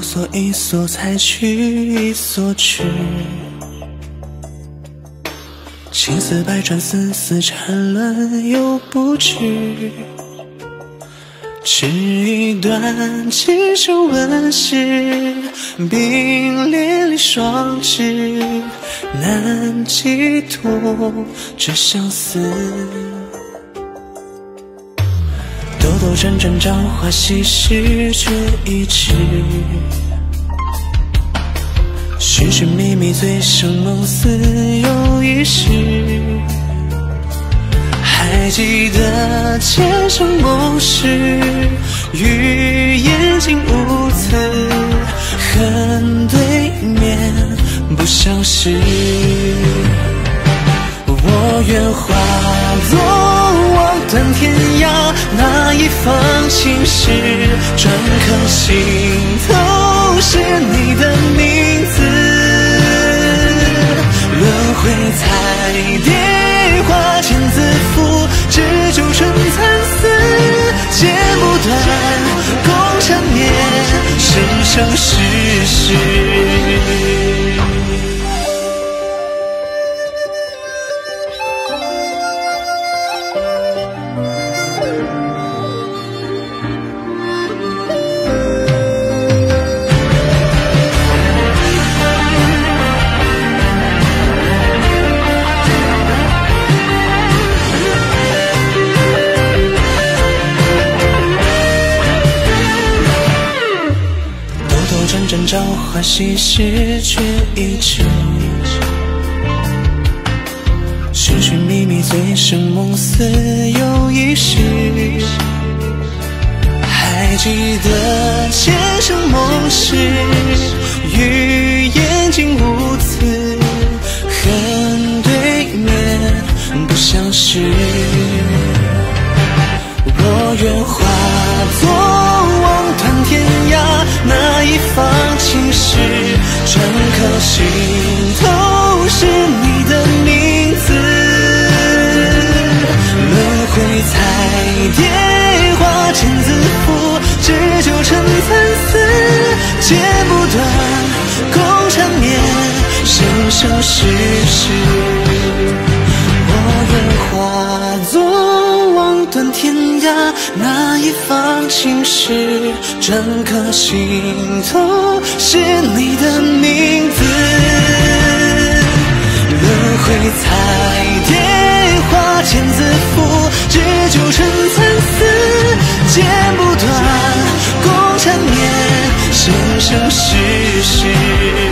所一所采取一所去，情丝百转，丝丝缠乱又不去。纸一段，几首温习，冰莲里双枝，难寄托这相思。兜兜转转，朝花夕拾，却一池。寻寻觅觅，醉生梦死又一世。还记得前生梦事，语言竟无词，恨对面不相识。我愿化作望断天涯，那一方青石，篆刻心头是你的名字。轮回彩蝶，花间自负，织就成蚕丝，剪不断，共缠绵，生生世世。朝花夕拾，却一池。寻寻觅觅，醉生梦死又一世。还记得前生梦事，语言竟无词，恨对面不相识。我愿化作望断天涯，那一方青石，篆刻心头是你的名字。轮回彩蝶，花间自负，织就成蚕丝，剪不断，共缠绵，生生世世。我愿化作望断天涯，那一方青石，篆刻心头是你的名字。轮回彩蝶，花间自负，织就成蚕丝，剪不断，共缠绵，生生世世。